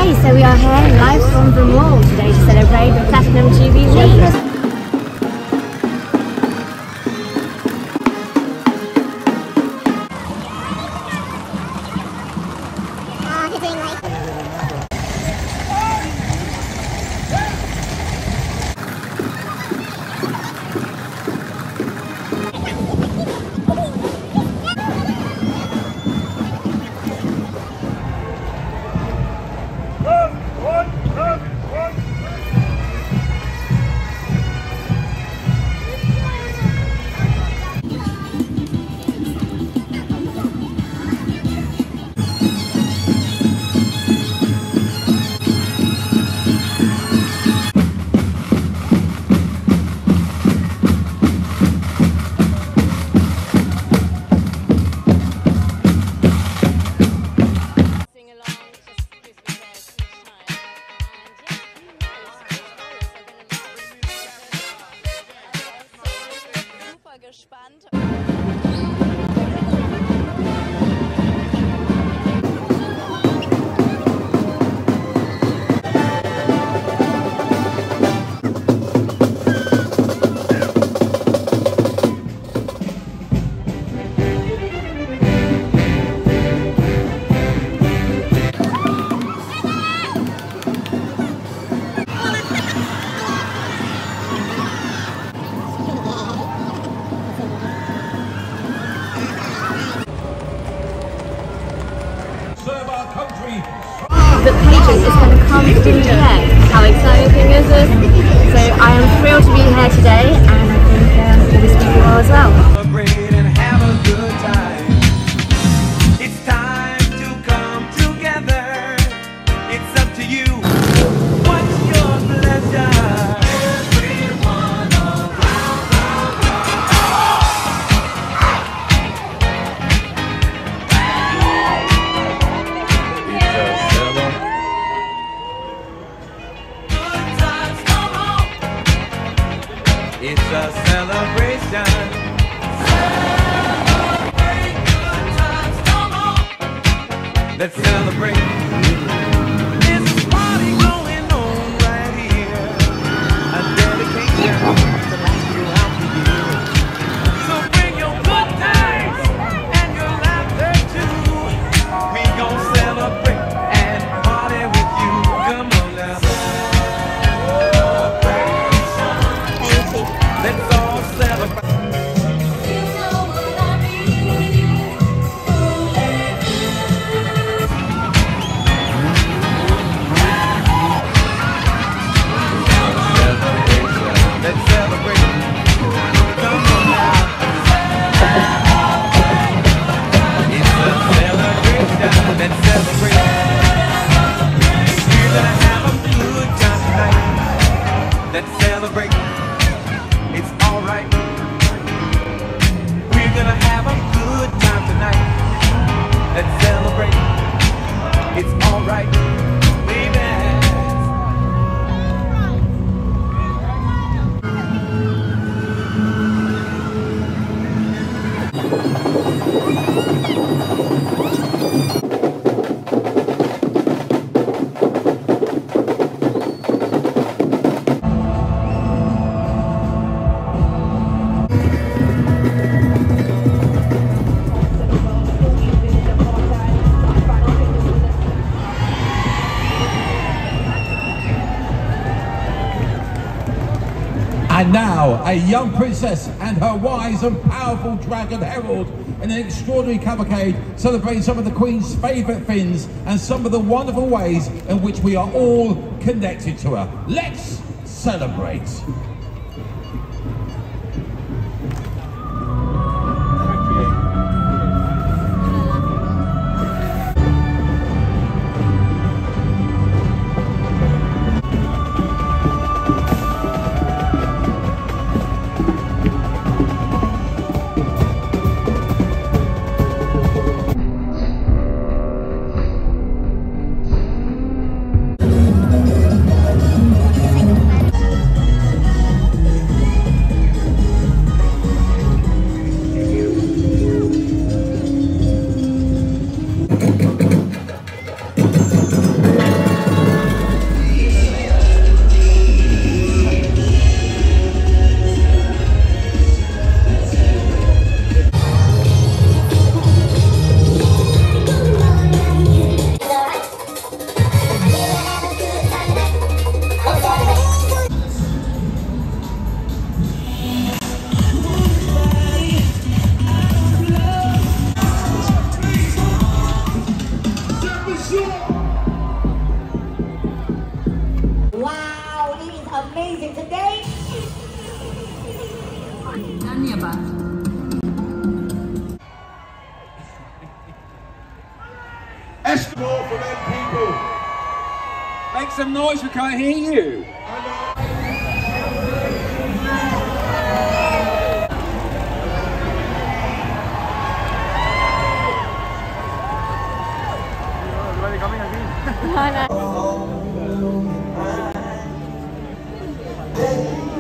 Hi, so we are here live from the mall today to celebrate the Platinum Jubilee. Gespannt. The pageant is going to come through here. How exciting is this? So I am thrilled to be here today, and I think all these people are as well. Celebrate and have a good time. It's time to come together. It's up to you. What's your pleasure? Everyone around the It's a celebration. Celebrate, good times, come on. Let's celebrate. There's a party going on right here. A dedication to last throughout the year. So bring your good times and your laughter too. We gon' celebrate and party with you. Come on now. Let's all celebrate. You know what I mean. Let's celebrate. Come on now. It's a celebration. Let's celebrate. We're gonna have a good time tonight. Let's celebrate. It's alright. We're gonna have a good time tonight. Let's celebrate. It's alright, baby. And now, a young princess and her wise and powerful dragon herald in an extraordinary cavalcade celebrating some of the Queen's favourite things and some of the wonderful ways in which we are all connected to her. Let's celebrate. Make some noise, we can't hear you. No, no.